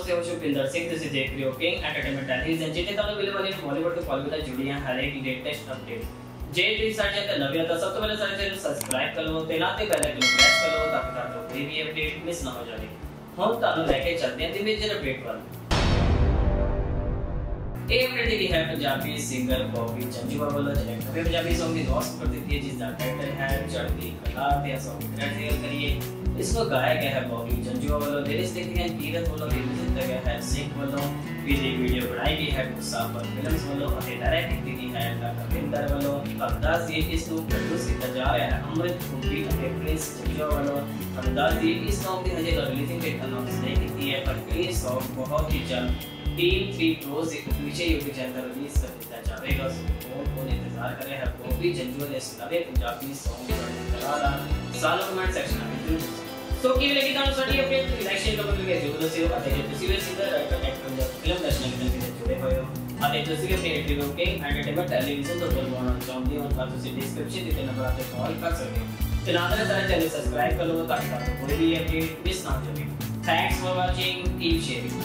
नमस्ते मैं शुभविंदर सिंह ਤੁਸੀਂ ਦੇਖ ਰਹੇ ਹੋ ਕਿੰਗ ਐਂਟਰਟੇਨਮੈਂਟ ਟੈਲੀਵਿਜ਼ਨ ਜਿੱਥੇ ਤੁਹਾਨੂੰ ਮਿਲਣ ਵਾਲੀ ਬਾਲੀਵੁੱਡ ਤੋਂ ਬਾਲੀਵੁੱਡ ਨਾਲ ਜੁੜੀਆਂ ਹਰ ਇੱਕ ਲੇਟੈਸਟ ਅਪਡੇਟ ਜੇ ਤੁਸੀਂ ਸਾਡੇ ਚੈਨਲ ਨਵੇਂ ਹੋ ਤਾਂ ਸਭ ਤੋਂ ਪਹਿਲਾਂ ਸਾਡੇ ਚੈਨਲ ਨੂੰ ਸਬਸਕ੍ਰਾਈਬ ਕਰ ਲਓ ਤੇ ਨਾਲ ਤੇ ਬੈਲ ਆਈਕਨ ਨੂੰ ਪ੍ਰੈਸ ਕਰ ਲਓ ਤਾਂ ਕਿ ਤੁਹਾਨੂੰ ਕੋਈ ਵੀ ਅਪਡੇਟ ਮਿਸ ਨਾ ਹੋ ਜਾਵੇ। ਹੁਣ ਤੁਹਾਨੂੰ ਲੈ ਕੇ ਚੱਲਦੇ ਹਾਂ ਦਿਵਿਜਨ ਅਪਡੇਟ ਵੱਲ। ਇਹ ਅਪਡੇਟ ਜਿਹੜੀ ਹੈ ਪੰਜਾਬੀ ਸਿੰਗਰ ਬੌਬੀ ਚੰਜੂਆ ਵੱਲੋਂ ਜਿਹੜੇ ਨਵੇਂ ਪੰਜਾਬੀ Song ਦੀ ਦੋਸਤ ਕਰ ਦਿੱਤੀ ਹੈ ਜਿਸ ਦਾ ਟਾਈਟਲ ਹੈ ਚੜ੍ਹਦੀ ਕਲਾ ਤੇ Song ਦੀ ਕਰੀਏ। इसको गाया गया है बॉबी चंजुआ वालों लिरिक्स लिखे हैं कीरत वालों म्यूजिक दिया गया है सिंह वालों वीडियो बनाई गई है मुसाफिर फिल्म्स वालों और डायरेक्टिंग की है कविंदर वालों अंदाज ये इस ਨੂੰ प्रोड्यूस किया जा रहा है अमृत खूबी और प्रिंस चंजुआ वालों अंदाज ये इस सॉन्ग की हजे रिलीजिंग डेट अनाउंस नहीं की है पर ये सॉन्ग बहुत ही जल्द टीम 3 प्रोज नीचे यूट्यूब चैनल पर रिलीज कर दिया जाएगा। कौन इंतजार कर रहे हैं बॉबी चंजुआ ने इस नवे पंजाबी सॉन्ग का सालों कमेंट सेक्शन में तो की लगी ਤੁਹਾਨੂੰ ਸਾਡੀ ਅਪਡੇਟ ਲਾਈਕ ਸ਼ੇਅਰ ਕਮੈਂਟ ਕਰਕੇ ਜਰੂਰ ਦੱਸਿਓ ਅਤੇ ਜੇ ਤੁਸੀਂ ਵੀ ਸਿੰਗਰ ਰਾਈਟਰ ਐਕਟਰ ਜਾਂ ਫਿਲਮ ਦਰਸ਼ਕ ਨਾਲ ਜੁੜੇ ਹੋਏ ਹੋ ਅਤੇ ਤੁਸੀਂ ਵੀ ਆਪਣੇ ਰਿਵਿਊ ਕੇ ਐਂਟਰਟੇਨਮੈਂਟ ਟੈਲੀਵਿਜ਼ਨ ਤੋਂ ਬਣਵਾਉਣਾ ਚਾਹੁੰਦੇ ਹੋ ਤਾਂ ਤੁਸੀਂ ਡਿਸਕ੍ਰਿਪਸ਼ਨ ਦਿੱਤੇ ਨੰਬਰ ਤੇ ਕਾਲ ਕਰ ਸਕਦੇ ਹੋ ਤੇ ਨਾਲ ਸਾਡੇ ਚੈਨਲ ਸਬਸਕ੍ਰਾਈਬ ਕਰ ਲਓ ਤਾਂ ਕਿ ਤੁਹਾਨੂੰ ਕੋਈ ਵੀ ਅਪਡੇਟ ਮਿਸ ਨਾ ਹੋ ਜਾਵੇ। Thanks for watching keep sharing.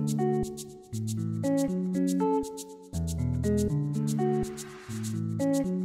Thank you.